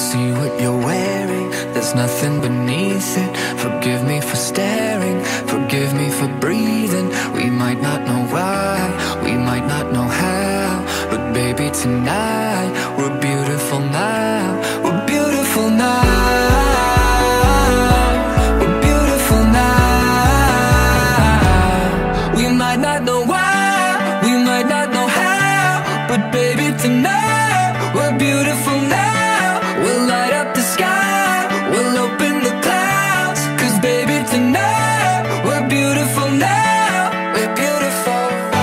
see what you're wearing, there's nothing beneath it. Forgive me for staring, forgive me for breathing. We might not know why, we might not know how, but baby tonight, we're beautiful now. We're beautiful now. We're beautiful now. We might not know why, we might not know how, but baby tonight, we're beautiful now. We'll light up the sky, we'll open the clouds, 'cause baby tonight, we're beautiful now. We're beautiful.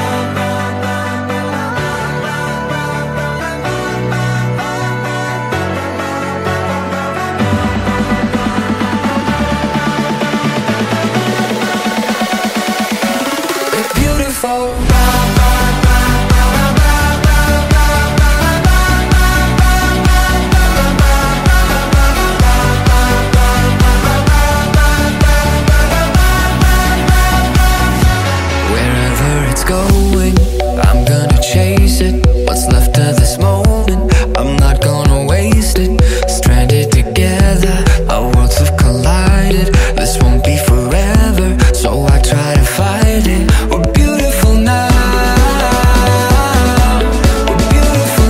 We're beautiful. Going, I'm gonna chase it. What's left of this moment, I'm not gonna waste it. Stranded together, our worlds have collided. This won't be forever, so I try to fight it. We're beautiful now. We're beautiful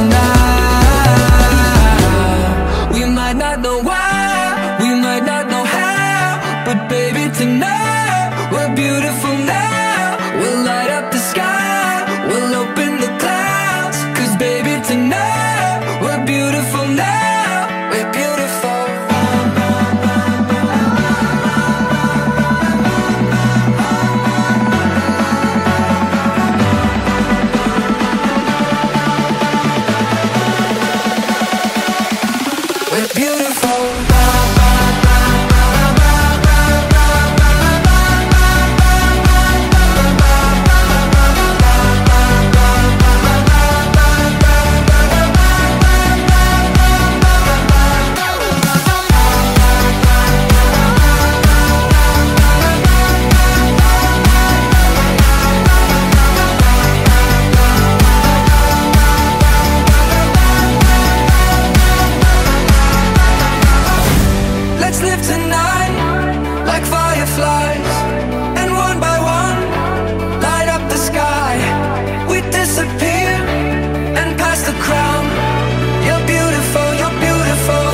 now. We might not know why, we might not know how, but baby tonight, we're beautiful now. We'll light up the sky, we'll open the clouds, 'cause baby tonight, we're beautiful now. We're beautiful. We're beautiful. Let's live tonight like fireflies, and one by one, light up the sky. We disappear and pass the crown. You're beautiful, you're beautiful.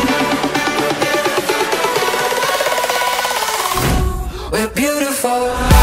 Beautiful. We're beautiful.